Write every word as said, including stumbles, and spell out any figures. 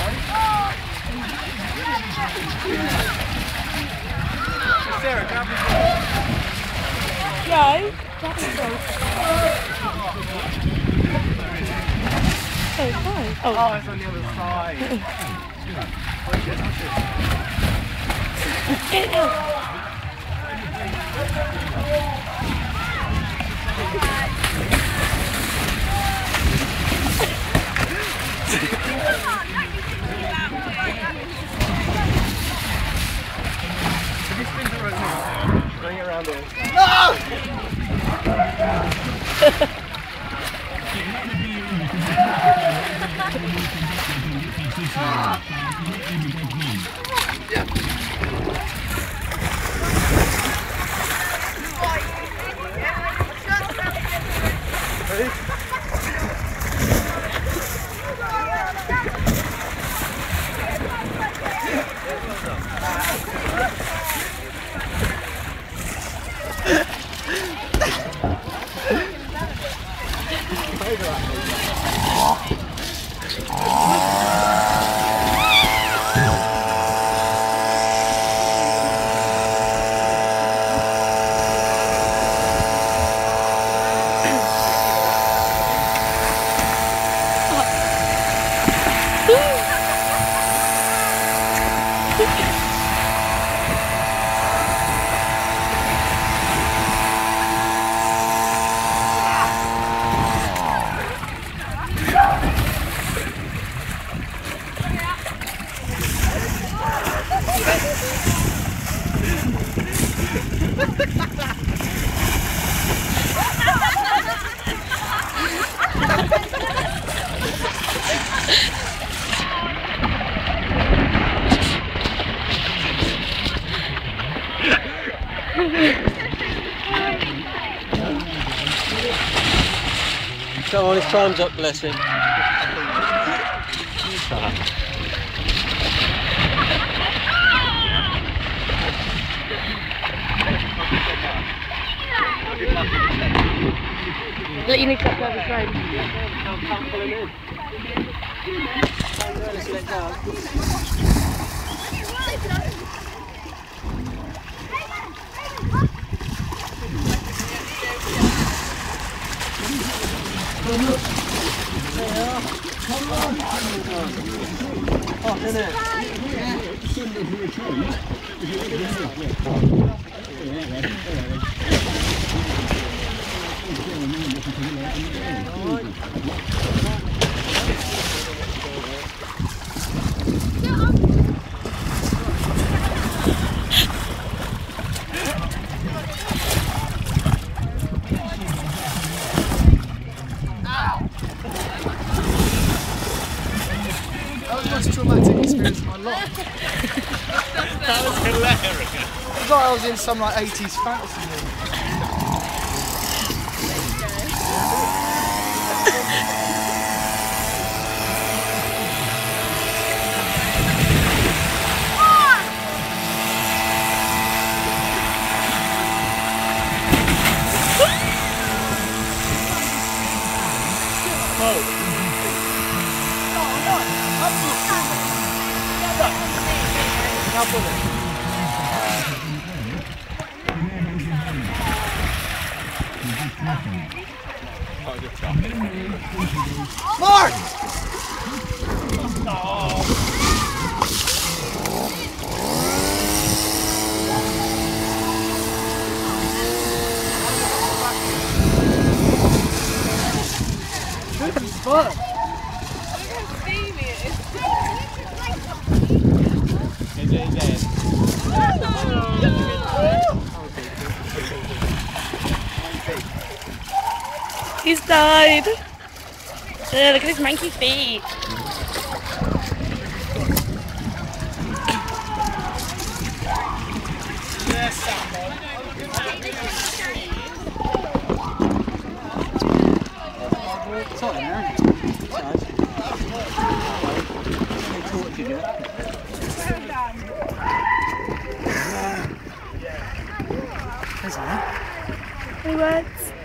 Sarah, grab his No, grab his ball. Oh, fine. Oh. Oh, it's on the other side. Get it out. Bring it around here. No! Come on, his time's up, bless him. Let you nick up over his road. Oh, isn't it? That was the most traumatic experience of my life. That was hilarious. It was like I was in some like eighties fantasy movie. Mark! This is fun. He's died. Yeah, look at his manky feet. Yes, Sam. Hey, what?